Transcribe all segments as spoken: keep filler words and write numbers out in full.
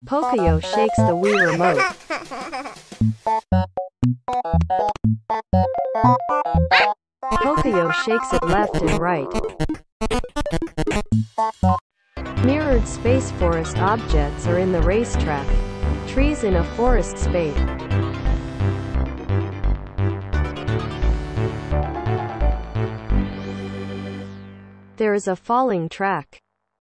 Pocoyo shakes the Wii remote. Pocoyo shakes it left and right. Mirrored space forest objects are in the racetrack. Trees in a forest space. There is a falling track.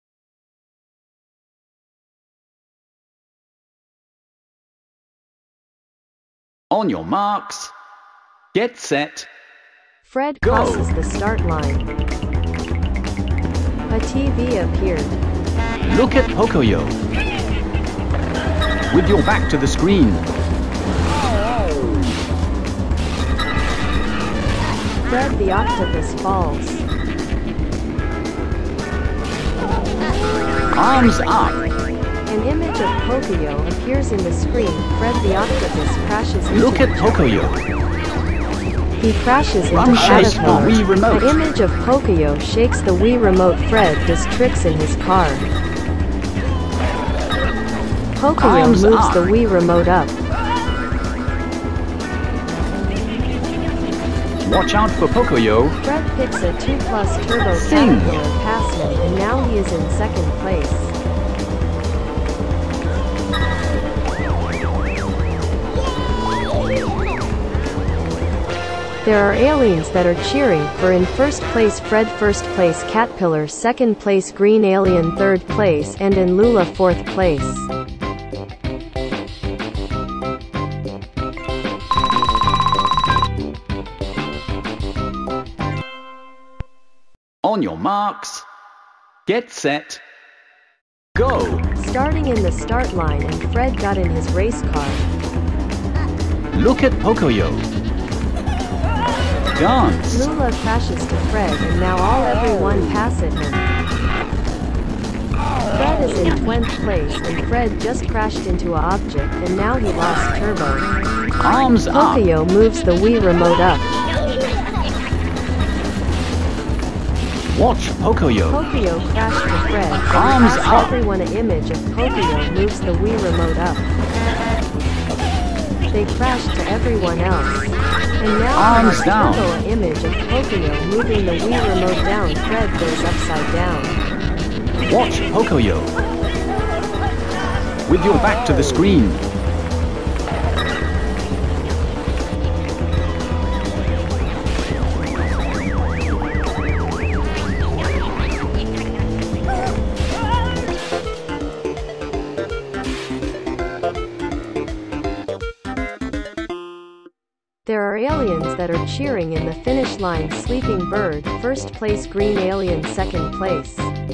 On your marks, get set, Fred go. crosses the start line. A T V appeared. Look at Pocoyo. With your back to the screen. Fred the octopus falls. Arms up. An image of Pocoyo appears in the screen. Fred the octopus crashes into Look at it. Pocoyo. He crashes into Run shake the caterpillars. Wii remote. The image of Pocoyo shakes the Wii remote. Fred does tricks in his car. Pocoyo Arms moves up. the Wii remote up. Watch out for Pocoyo. Fred picks a two plus turbo Sing. caterpillar past him, and now he is in second place. There are aliens that are cheering for in first place Fred, first place Caterpillar, second place Green Alien, third place, and in Lula fourth place. On your marks, get set, go. Starting in the start line, and Fred got in his race car. Look at Pocoyo. Dance. Lula crashes to Fred, and now all everyone pass at him. Fred is in twentieth place, and Fred just crashed into an object, and now he lost turbo. Arms up. Pocoyo moves the Wii remote up. Watch Pocoyo. Pocoyo crashed to Fred, and Arms past up. everyone an image of Pocoyo moves the Wii remote up. They crash to everyone else. And now Arms there's down. Turbo an image of Pocoyo moving the Wii remote down. Fred goes upside down. Watch Pocoyo. With your back to the screen. There are aliens that are cheering in the finish line. Sleeping Bird, first place. Green Alien, second place.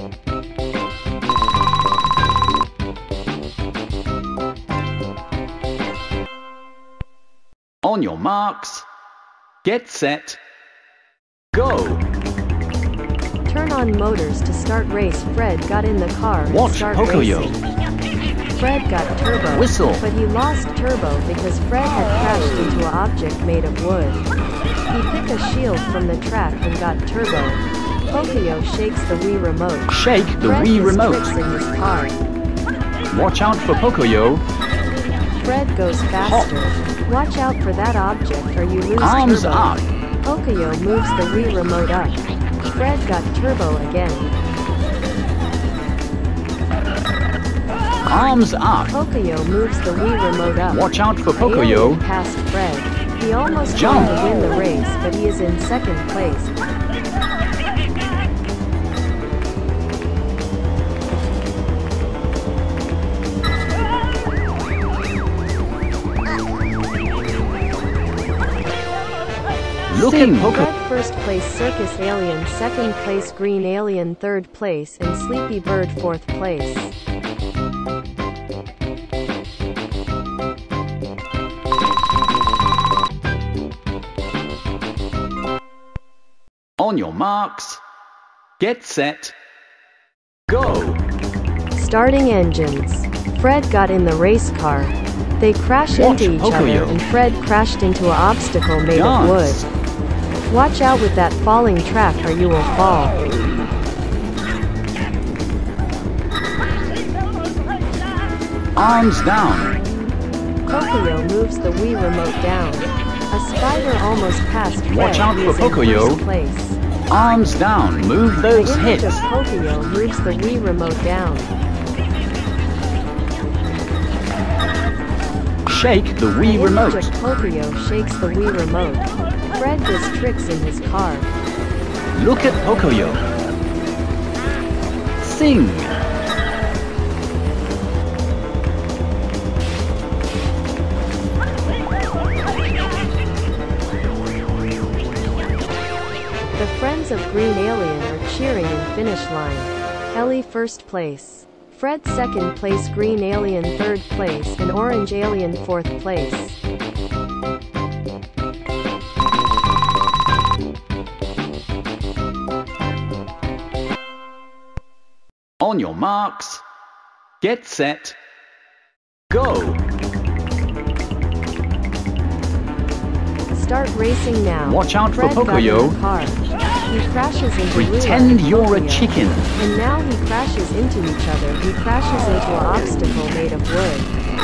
On your marks, get set, go. Turn on motors to start race. Fred got in the car and Watch start Pocoyo. racing. Fred got turbo, Whistle. but he lost turbo because Fred had crashed into an object made of wood. He picked a shield from the track and got turbo. Pocoyo shakes the Wii remote. Shake the Fred Wii does remote. tricks in his car. Watch out for Pocoyo. Fred goes faster. Watch out for that object or you lose Arms turbo. up. Pocoyo moves the Wii remote up. Fred got turbo again. Arms up. Pocoyo moves the Wii remote up. Watch out for Alien Pocoyo. passed Fred. He almost Jump. won to win the race, but he is in second place. Look Sing. at Pocoyo. Fred first place, Circus Alien second place, Green Alien third place, and Sleepy Bird fourth place. On your marks, get set, go. Starting engines. Fred got in the race car. They crash Watch into each Pocoyo. other, and Fred crashed into an obstacle made of Dance. wood. Watch out with that falling track or you will fall. Arms down. Pocoyo moves the Wii remote down. A spider almost passed Fred. Watch out He for is in Pocoyo. first place. Arms down. Move The those image hits. of Pocoyo moves the Wii remote down. Shake the The Wii image remote. of Pocoyo shakes the Wii remote. Fred does tricks in his car. Look at Pocoyo. Sing. The friends of Green Alien are cheering in finish line. Ellie first place. Fred second place, Green Alien third place, and Orange Alien fourth place. On your marks. Get set. Go. Start racing now. Watch out for Fred got Pocoyo. in the car. He crashes into Pretend Lua and you're a Pocoyo. chicken. And now he crashes into each other. He crashes into an obstacle made of wood.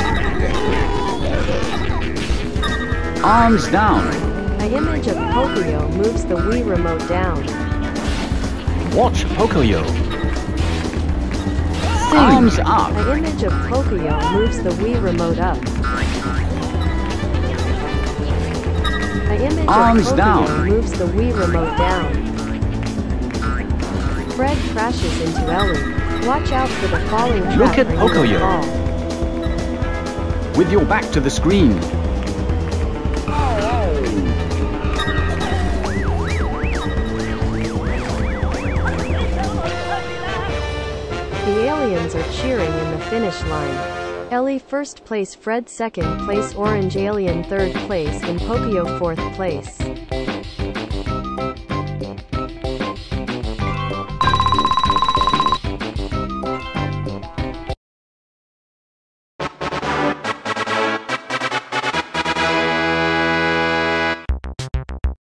Arms down. An image of Pocoyo moves the Wii remote down. Watch Pocoyo. Sing. Arms up. An image of Pocoyo moves the Wii remote up. An image Arms of Pocoyo down. moves the Wii remote down. Fred crashes into Ellie. Watch out for the falling trap. Look at or you will Pocoyo. fall. With your back to the screen. The aliens are cheering in the finish line. Ellie first place, Fred second place, Orange Alien third place, and Pocoyo fourth place.